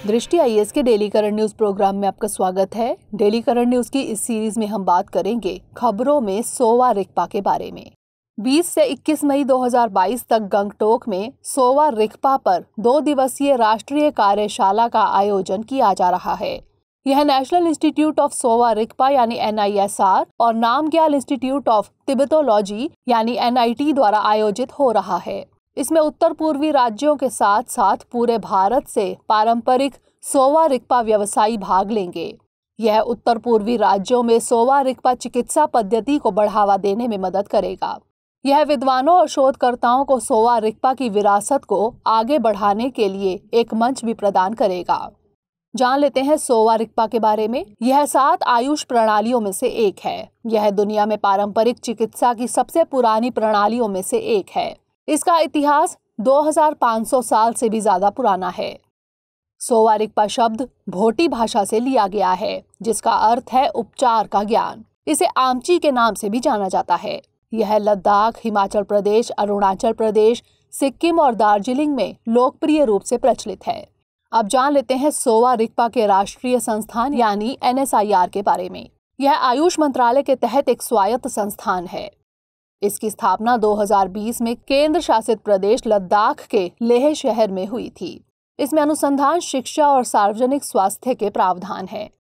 दृष्टि आईएएस के daily current news programme में आपका स्वागत है। डेली करंट न्यूज की इस सीरीज में हम बात करेंगे खबरों में सोवा रिगपा के बारे में। 20 से 21 मई 2022 तक गंगटोक में सोवा रिगपा पर 2 दिवसीय राष्ट्रीय कार्यशाला का आयोजन किया जा रहा है। यह national institute of Sowa Rigpa यानी NISR और नामग्याल इंस्टीट्यूट ऑफ तिब्बतोलॉजी यानी NIT द्वारा आयोजित हो रहा है। इसमें उत्तर पूर्वी राज्यों के साथ साथ पूरे भारत से पारंपरिक सोवा रिगपा व्यवसायी भाग लेंगे। यह उत्तर पूर्वी राज्यों में सोवा रिगपा चिकित्सा पद्धति को बढ़ावा देने में मदद करेगा। यह विद्वानों और शोधकर्ताओं को सोवा रिगपा की विरासत को आगे बढ़ाने के लिए एक मंच भी प्रदान करेगा। जान लेते हैं सोवा रिगपा के बारे में। यह 7 आयुष प्रणालियों में से एक है। यह दुनिया में पारंपरिक चिकित्सा की सबसे पुरानी प्रणालियों में से एक है। इसका इतिहास 2500 साल से भी ज्यादा पुराना है। सोवा रिगपा शब्द भोटी भाषा से लिया गया है, जिसका अर्थ है उपचार का ज्ञान। इसे आमची के नाम से भी जाना जाता है। यह लद्दाख, हिमाचल प्रदेश, अरुणाचल प्रदेश, सिक्किम और दार्जिलिंग में लोकप्रिय रूप से प्रचलित है। अब जान लेते हैं सोवा रिगपा के राष्ट्रीय संस्थान यानी NSIR के बारे में। यह आयुष मंत्रालय के तहत एक स्वायत्त संस्थान है। इसकी स्थापना 2020 में केंद्र शासित प्रदेश लद्दाख के लेह शहर में हुई थी। इसमें अनुसंधान, शिक्षा और सार्वजनिक स्वास्थ्य के प्रावधान हैं।